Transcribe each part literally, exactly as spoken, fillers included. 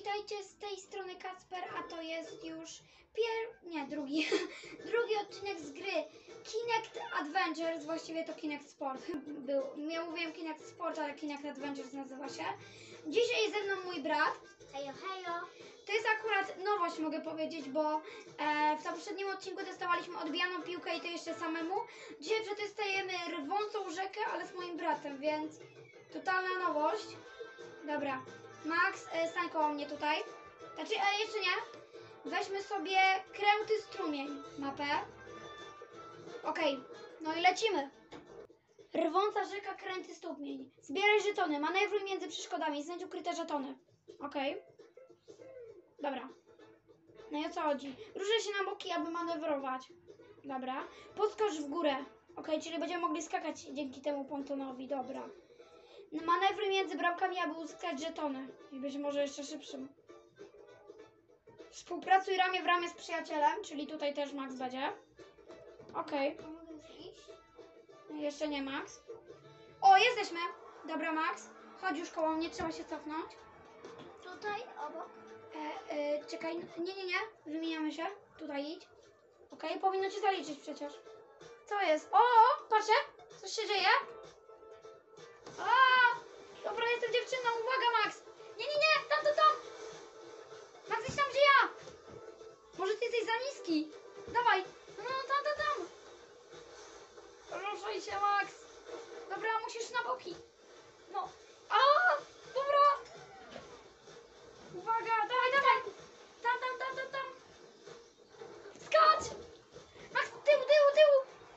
witajcie z tej strony Kacper, a to jest już pier... nie, drugi, drugi odcinek z gry Kinect Adventures, właściwie to Kinect Sport był, ja mówiłem Kinect Sport, ale Kinect Adventures nazywa się. Dzisiaj jest ze mną mój brat. Hejo, hejo. To jest akurat nowość, mogę powiedzieć, bo e, w poprzednim odcinku testowaliśmy odbijaną piłkę i to jeszcze samemu. Dzisiaj przetestujemy rwącą rzekę, ale z moim bratem, więc totalna nowość. Dobra, Max, e, stań koło mnie tutaj. Znaczy, e, jeszcze nie. Weźmy sobie kręty strumień, mapę. Okej, okay. No i lecimy. Rwąca rzeka, kręty strumień. Zbieraj żetony, manewruj między przeszkodami, znajdź ukryte żetony. Okej. Okay. Dobra. No i o co chodzi? Ruszę się na boki, aby manewrować. Dobra. Podskocz w górę. Ok, czyli będziemy mogli skakać dzięki temu pontonowi. Dobra. Manewruj między bramkami, aby uzyskać żetony. I być może jeszcze szybszym. Współpracuj ramię w ramię z przyjacielem, czyli tutaj też Max będzie. Okej. A mogę już iść? Jeszcze nie, Max. O, jesteśmy. Dobra, Max. Chodź już koło mnie, trzeba się cofnąć. Tutaj, obok. E, e, czekaj, nie, nie, nie, wymieniamy się, tutaj idź. Okej, okay, powinno ci zaliczyć przecież. Co jest? O, o, patrzcie, coś się dzieje. A, dobra, jestem dziewczyną, uwaga, Max. Nie, nie, nie, tam, to tam. Max, idź tam, gdzie ja. Może ty jesteś za niski. Dawaj, no, no, tam, tam, tam. Ruszaj się, Max. Dobra, musisz na boki. No, a, dobra. Uwaga, dawaj, dawaj! Tam, tam, tam, tam, tam! Skacz! Max, tyłu, tyłu, tyłu!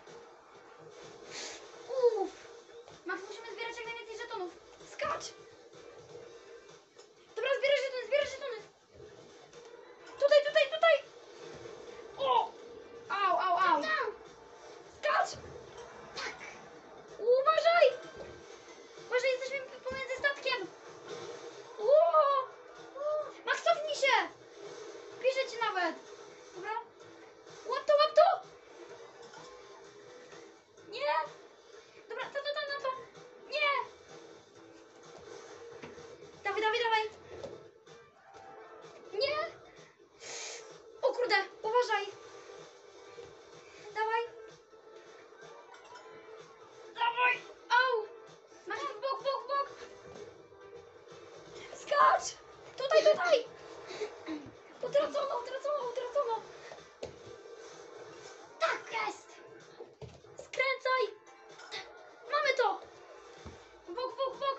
Uff! Max, musimy zbierać jak najwięcej żetonów. Skacz! Dobra, zbieraj żetony, zbieraj żetony! Tutaj, tutaj, tutaj! O! Au, au, au! Skacz! Tak! Uważaj! Uważaj, jesteśmy pomiędzy statkiem! Uuu! Max, cofnij się! Piszę ci nawet. Dobra? Łap to, łap to! Nie! Dobra, to, to, to, to, to! Nie! Dawaj, dawaj, dawaj! Nie! O kurde, uważaj! Dawaj! Dawaj! Au! Max, w bok, bok, bok! Skacz! Tutaj, tutaj! Utracono, utracono, utracono! Tak jest! Skręcaj! Mamy to! Bok, bok, bok!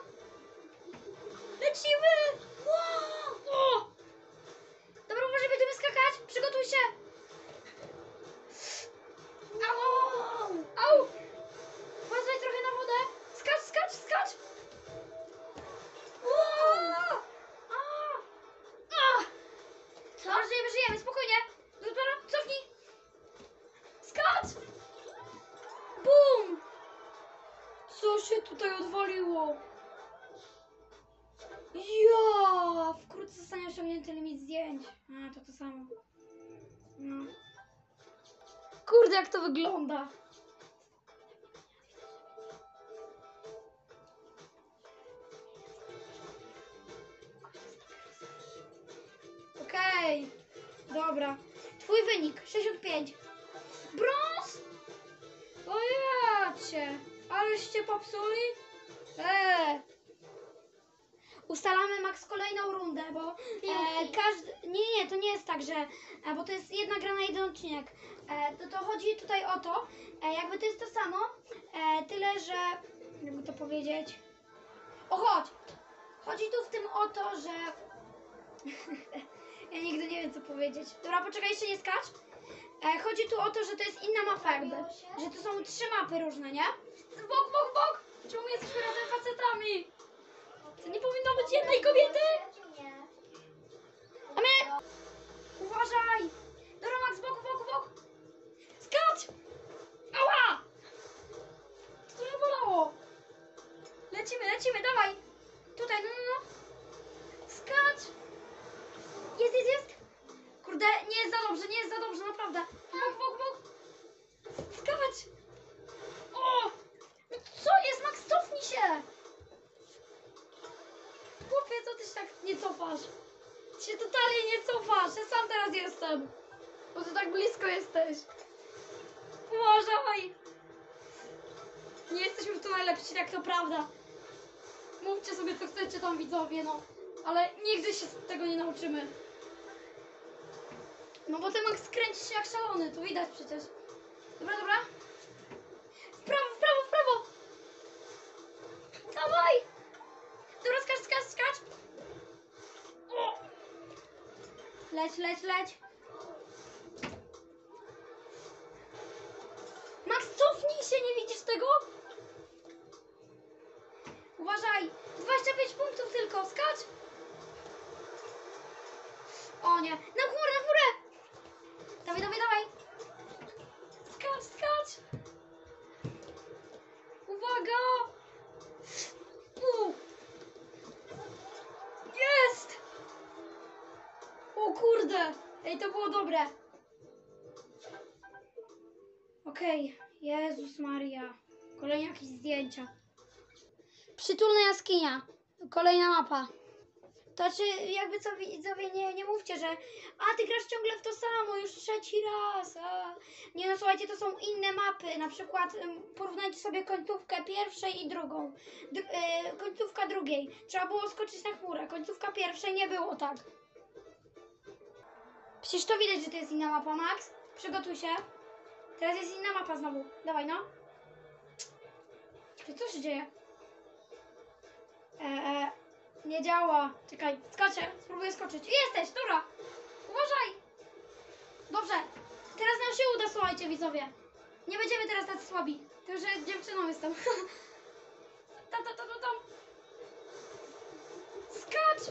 Lecimy! Wow! O! Dobra, uważaj, będziemy skakać! Przygotuj się! Au! Au! Uważaj trochę na wodę! Skacz, skacz, skacz! Wow! A! A! Co? Dobrze, żyjemy, żyjemy, spokojnie. Dobra, cofnij. Skacz! Bum! Co się tutaj odwaliło? Ja! Wkrótce zostanie osiągnięty limit zdjęć. A, to to samo. No. Kurde, jak to wygląda. Okej, okay. Dobra. Twój wynik sześćdziesiąt pięć. Brąz! O jacie, aleście popsuli? Eee. Ustalamy Max kolejną rundę, bo e, każdy... Nie, nie, to nie jest tak, że... E, bo to jest jedna gra na jeden odcinek. E, to, to chodzi tutaj o to, e, jakby to jest to samo, e, tyle, że... Jakby to powiedzieć... O, chodź! Chodzi tu w tym o to, że... Ja nigdy nie wiem, co powiedzieć. Dobra, poczekaj, jeszcze nie skacz. E, chodzi tu o to, że to jest inna mapa jakby. Że to są trzy mapy różne, nie? Bok, bok, bok! Czemu jesteśmy razem facetami? To nie powinno być jednej kobiety? Nie. A my... Uważaj! Dobra, Max, bok, bok, bok! Skacz! Ała! To mnie bolało. Lecimy, lecimy, dawaj! Tutaj, no, no, no. Skacz! Jest, jest, jest! Kurde, nie jest za dobrze, nie jest za dobrze, naprawdę. Bok, bok, bok! Skacz! O! No co jest, Max, cofnij się! Chłopie, co ty się tak nie cofasz? się totalnie nie cofasz, ja sam teraz jestem. Bo ty tak blisko jesteś. Uważaj. Nie jesteśmy w tu najlepsi, tak to prawda. Mówcie sobie co chcecie tam widzowie, no. Ale nigdy się tego nie nauczymy. No bo ty Max kręci się jak szalony, to widać przecież. Dobra, dobra. W prawo, w prawo, w prawo. Dawaj. Dobra, skacz, skacz, skacz. O. Leć, leć, leć. Max, cofnij się, nie widzisz tego? Uważaj. dwadzieścia pięć punktów tylko, skacz. O nie, na górę, na górę. Dawaj, dawaj, dawaj. Skacz, skacz. Uwaga. U. Jest. O kurde. Ej, to było dobre. Okej. Jezus Maria. Kolejne jakieś zdjęcia. Przytulna jaskinia. Kolejna mapa. To czy jakby co widzowie, nie, nie mówcie, że a ty grasz ciągle w to samo, już trzeci raz. A. Nie no, słuchajcie, to są inne mapy. Na przykład ym, porównajcie sobie końcówkę pierwszej i drugą. D yy, końcówka drugiej. Trzeba było skoczyć na chmurę. Końcówka pierwszej nie było tak. Przecież to widać, że to jest inna mapa, Max. Przygotuj się. Teraz jest inna mapa znowu. Dawaj, no. Co się dzieje? Eee, nie działa. Czekaj, skoczę. Spróbuję skoczyć. Jesteś, dobra. Uważaj. Dobrze. Teraz nam się uda, słuchajcie, widzowie. Nie będziemy teraz tacy słabi. Tylko, że dziewczyną jestem. Tam, tam, tam, tam. Skacz.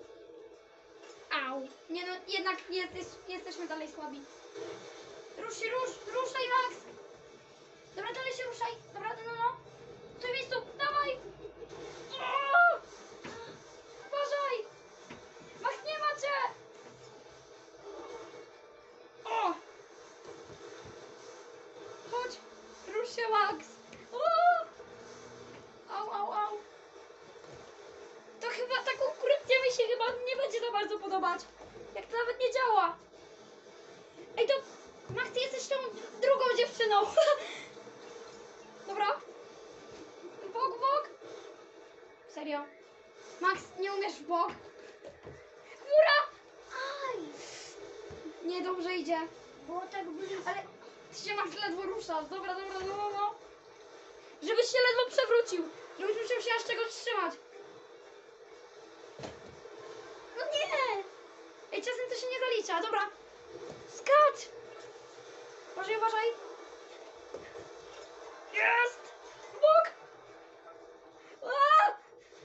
Au. Nie no, jednak jesteś, jesteśmy dalej słabi. Rusz się, rusz. Ruszaj, Max. Dobra, dalej się ruszaj. Dobra, no, no. W tym miejscu. Dawaj. O! Uważaj. Max, nie ma cię. O! Chodź. Rusz się, Max. O! Au, au, au. To chyba ta konkurencja mi się chyba nie będzie za bardzo podobać. Jak to nawet nie działa. Ej, to Max, ty jesteś tą drugą dziewczyną. Dobra. W bok, w bok. Serio. Max, nie umiesz w bok. Góra! Aj! Nie, dobrze idzie. Było tak blisko. Ale ty się Max ledwo ruszasz. Dobra, dobra, no, no, no. Żebyś się ledwo przewrócił. Żebyś musiał się aż czegoś trzymać. No nie! Ej, czasem to się nie zalicza. Dobra. Skacz! Uważaj, uważaj. Jest! W bok! Aaa!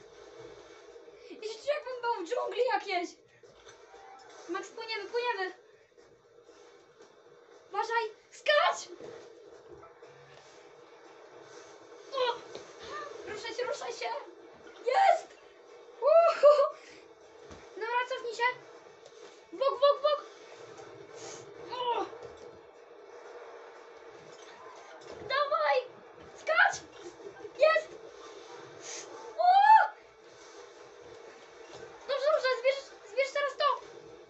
Ja się czuję, jakbym był w dżungli jakiejś. Max, płyniemy, płyniemy. Uważaj! Skacz! O! Ruszaj się, ruszaj się! Jest! Uhu! Dobra, cofnij się. W bok, w bok, w bok. O! Dawaj! Skacz! Jest! O! Dobrze, dobrze, zbierz, zbierz teraz to!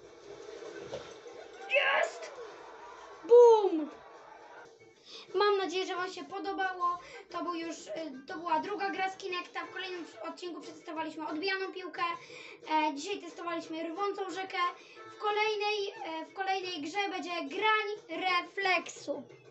Jest! Bum! Mam nadzieję, że Wam się podobało. To, był już, y, to była druga gra z Kinecta. W kolejnym odcinku przetestowaliśmy odbijaną piłkę. E, dzisiaj testowaliśmy rwącą rzekę. W kolejnej, e, w kolejnej grze będzie grań refleksu.